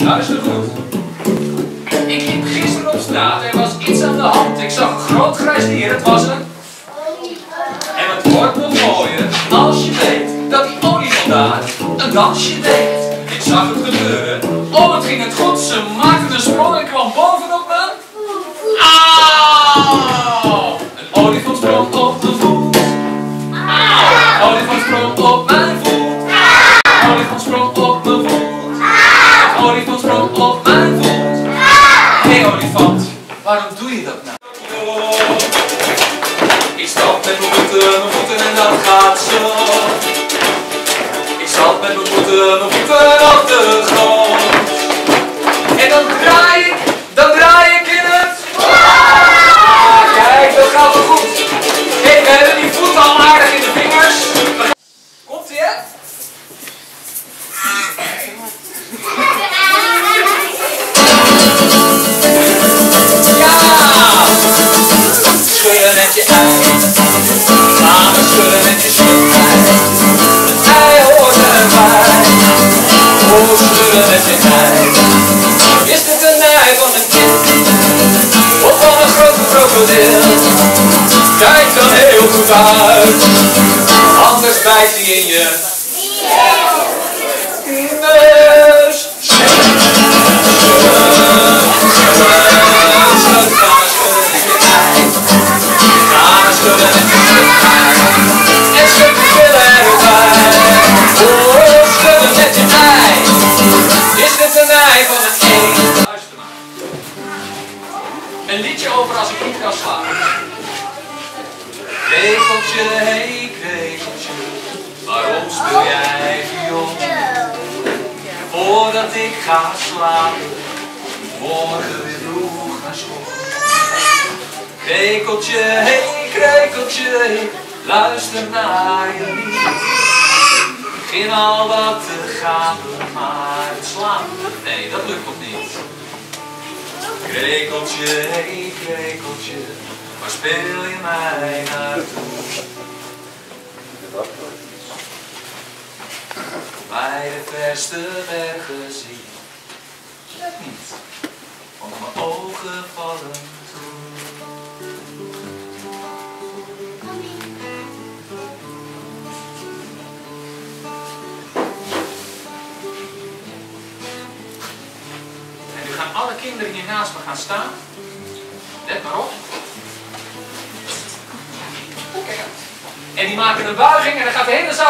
Luister goed. Ik liep gisteren op straat, er was iets aan de hand. Ik zag een groot grijs dier, het was een... En het wordt nog mooier als je weet dat die olifant daar een dansje deed. Ik zag het gebeuren, oh het ging het goed. Ze maakte een sprong en kwam bovenop me. Auw! Een olifant sprong op de voet. Auw! Een olifant sprong op mijn voet. Een olifant sprong op mijn voet. Een olifant sprong op mijn voet. Hé olifant, waarom doe je dat nou? Ik stap met mijn voeten en dan gaat zo. Ik stap met mijn voeten op de grond. En dan draai ik in het... Kijk, dat gaat wel goed. Kijk, we hebben die voet al aardig in de vingers. Komt ie, hè? Ja! Schudden met je ei. Samen schudden met je schudden. Het ei hoort erbij. Oh, schudden met je ei. Is dit een ei van een kind? Of van een grote krokodil? Kijk dan heel goed uit. Anders bijt hij in je neus. Schudden met je ei. En schud je billen erbij. Oh, schudden met je ei. Is dit een ei van een eend? Luister maar. Een liedje over als ik niet kan slapen. Krekeltje, hey krekeltje, waarom speel jij viool? Voordat ik ga slapen, morgen weer vroeg naar school. Krekeltje, hey krekeltje, luister naar je lied. Begin al wat te gapen, maar het slapen, nee dat lukt nog niet. Krekeltje, hey krekeltje, waar speel je mij naartoe? Bij de verste bergen zie ik het niet, want mijn ogen vallen toe. En nu gaan alle kinderen hier naast me gaan staan. Let maar op. En die maken een buiging en dan gaat de hele zaal